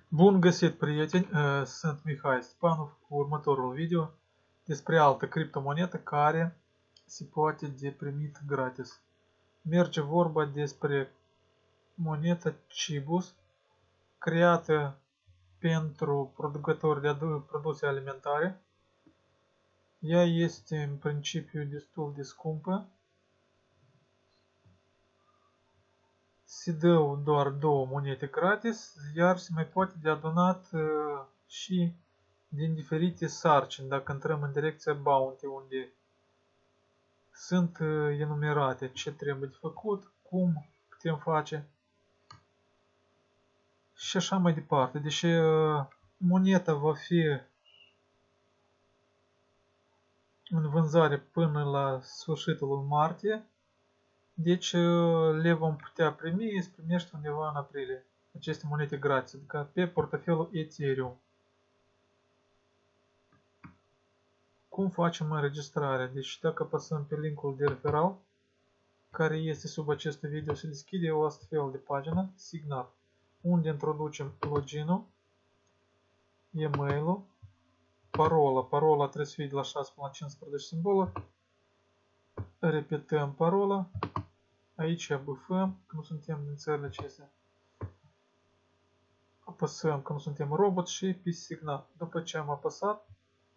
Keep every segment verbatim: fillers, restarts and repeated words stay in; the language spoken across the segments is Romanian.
Bun găsit, prieteni! Sunt Mihai Stepanov cu următorul video despre altă criptomonedă care se poate de primit gratis. Merge vorba despre moneda Cibus, creată pentru producători de produse alimentare. Ea este în principiu destul de scumpă. Se dă doar două monede gratis, iar se mai poate de adunat uh, și din diferite sarcini, dacă intrăm în direcția Bounty, unde sunt uh, enumerate ce trebuie de făcut, cum putem face și așa mai departe. Deși uh, moneda va fi în vânzare până la sfârșitul lui martie, deci le vom putea primi, se primește undeva în aprilie aceste monede gratis, adică pe portofelul Ethereum. Cum facem înregistrarea? Deci dacă apăsăm pe linkul de referal care este sub acest video, se deschide o astfel de pagină, Signal, unde introducem login-ul, e-mail-ul, parola. Parola trebuie să fie de la șase până la cincisprezece simboluri. Repetăm parola. Aici băfăm, că nu suntem din țările acestea. Apăsăm că nu suntem robot și pe Signal. După ce am apăsat,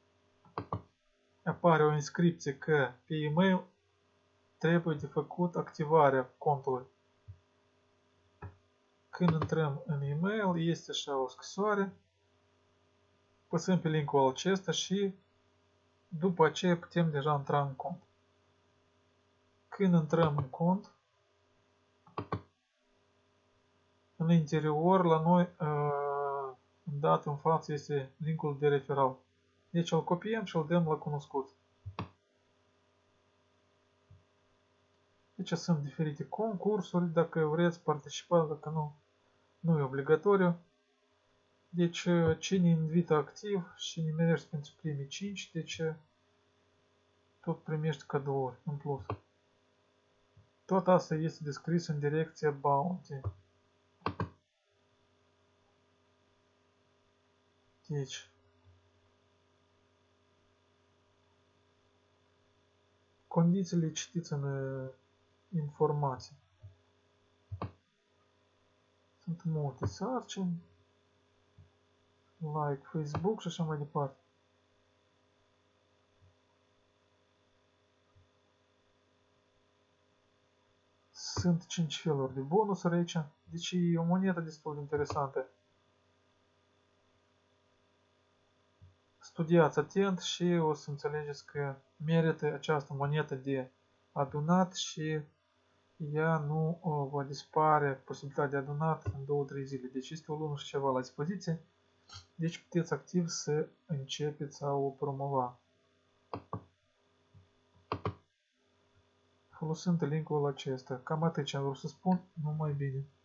apare o inscripție că pe e-mail trebuie de făcut activarea contului. Când intrăm în e-mail, este așa o scrisoare. Apăsăm pe linkul acesta și după aceea putem deja intra în cont. Când intrăm în cont, în interior, la noi, dat în față, este linkul de referal. Deci îl copiem și îl dăm la cunoscut. Deci sunt diferite concursuri, dacă vreți participa, dacă nu, nu e obligatoriu. Deci cine invită activ și nimerește pentru primii cinci, deci tot primești cadouri în plus. Tot asta este descris în direcția Bounty. Deci, condițiile citiți în informații. Sunt multe sarcini, like, Facebook și așa mai departe. Sunt cinci feluri de bonusuri aici, deci e o monedă destul de interesantă. Studiați atent și o să înțelegeți că merită această monedă de adunat și ea nu va dispare posibilitatea de adunat în două trei zile. Deci este o lună și ceva la dispoziție. Deci puteți activ să începeți a o promova. Folosind linkul acesta. Cam atât ce am vrut să spun, numai bine.